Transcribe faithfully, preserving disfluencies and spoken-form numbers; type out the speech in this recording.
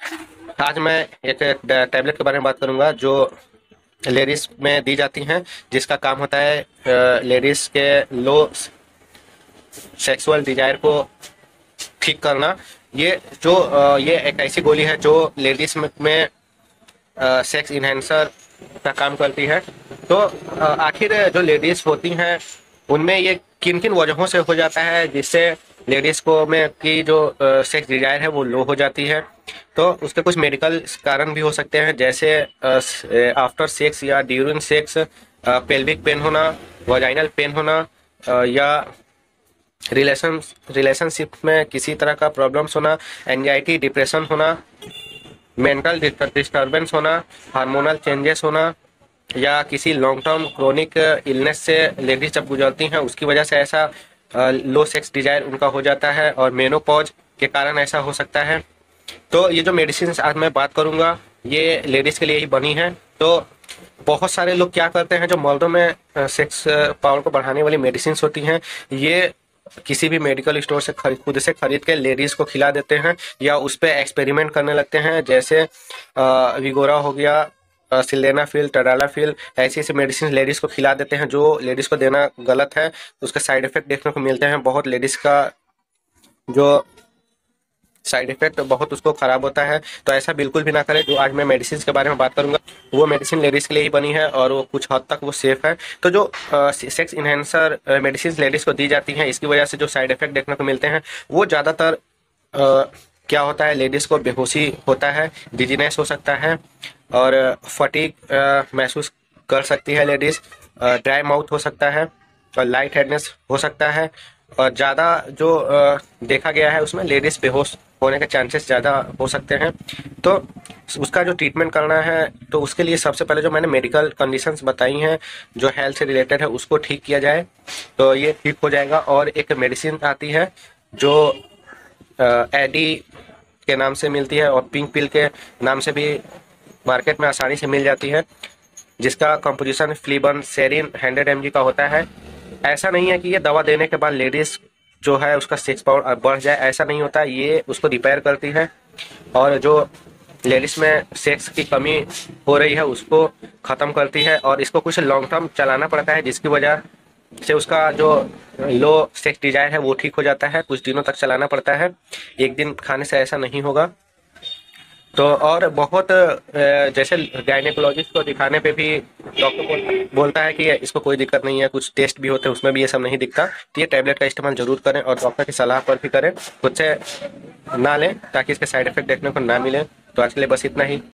आज मैं एक टैबलेट के बारे में बात करूंगा जो लेडीज में दी जाती हैं, जिसका काम होता है लेडीज के लो सेक्सुअल डिजायर को ठीक करना। ये जो अ, ये एक ऐसी गोली है जो लेडीज में, में सेक्स इन्हेंसर का काम करती है। तो अ, आखिर जो लेडीज होती हैं उनमें ये किन किन वजहों से हो जाता है जिससे लेडीज को में की जो सेक्स डिजायर है वो लो हो जाती है। तो उसके कुछ मेडिकल कारण भी हो सकते हैं, जैसे आफ्टर सेक्स या ड्यूरिंग सेक्स पेल्विक पेन होना, वजाइनल पेन होना, अ, या रिलेशन रिलेशनशिप में किसी तरह का प्रॉब्लम्स होना, एंजाइटी डिप्रेशन होना, मेंटल डिस्टर्बेंस होना, हार्मोनल चेंजेस होना, या किसी लॉन्ग टर्म क्रोनिक इलनेस से लेडीज जब गुजरती हैं उसकी वजह से ऐसा लो सेक्स डिजायर उनका हो जाता है, और मेनोपॉज के कारण ऐसा हो सकता है। तो ये जो मेडिसिन आज मैं बात करूंगा ये लेडीज के लिए ही बनी है। तो बहुत सारे लोग क्या करते हैं, जो मर्दों में सेक्स पावर को बढ़ाने वाली मेडिसिन होती हैं, ये किसी भी मेडिकल स्टोर से खरीद खुद से खरीद के लेडीज को खिला देते हैं या उस पर एक्सपेरिमेंट करने लगते हैं। जैसे विगोरा हो गया, सिलेनाफिल, टडालाफिल, ऐसी ऐसी मेडिसिन लेडीज को खिला देते हैं जो लेडीज को देना गलत है। उसके साइड इफेक्ट देखने को मिलते हैं, बहुत लेडीज का जो साइड इफेक्ट बहुत उसको खराब होता है। तो ऐसा बिल्कुल भी ना करें। जो आज मैं मेडिसिन के बारे में बात करूंगा वो मेडिसिन लेडीज के लिए ही बनी है और वो कुछ हद तक वो सेफ है। तो जो सेक्स इन्हेंसर मेडिसिन लेडीज को दी जाती हैं, इसकी वजह से जो साइड इफेक्ट देखने को मिलते हैं वो ज़्यादातर क्या होता है, लेडीज को बेहोशी होता है, डिजीनेस हो सकता है, और फटीग महसूस कर सकती है लेडीज, ड्राई माउथ हो सकता है, और लाइट हेडनेस हो सकता है। और ज़्यादा जो अ, देखा गया है उसमें लेडीज बेहोश होने के चांसेस ज़्यादा हो सकते हैं। तो उसका जो ट्रीटमेंट करना है तो उसके लिए सबसे पहले जो मैंने मेडिकल कंडीशंस बताई हैं जो हेल्थ से रिलेटेड है उसको ठीक किया जाए तो ये ठीक हो जाएगा। और एक मेडिसिन आती है जो एडी के नाम से मिलती है और पिंक पिल के नाम से भी मार्केट में आसानी से मिल जाती है, जिसका composition flibanserin hundred M G का होता है। ऐसा नहीं है कि ये दवा देने के बाद लेडीज जो है उसका सेक्स पावर बढ़ जाए, ऐसा नहीं होता। ये उसको रिपेयर करती है और जो लेडीज में सेक्स की कमी हो रही है उसको ख़त्म करती है। और इसको कुछ लॉन्ग टर्म चलाना पड़ता है, जिसकी वजह से उसका जो लो सेक्स डिजायर है वो ठीक हो जाता है। कुछ दिनों तक चलाना पड़ता है, एक दिन खाने से ऐसा नहीं होगा। तो और बहुत अ, जैसे गायनेकोलॉजिस्ट को दिखाने पे भी डॉक्टर बोलता, बोलता है कि इसको कोई दिक्कत नहीं है, कुछ टेस्ट भी होते हैं उसमें भी ये सब नहीं दिखता। तो ये टैबलेट का इस्तेमाल जरूर करें और डॉक्टर की सलाह पर भी करें, खुद से ना लें ताकि इसके साइड इफेक्ट देखने को ना मिले। तो आज के लिए बस इतना ही।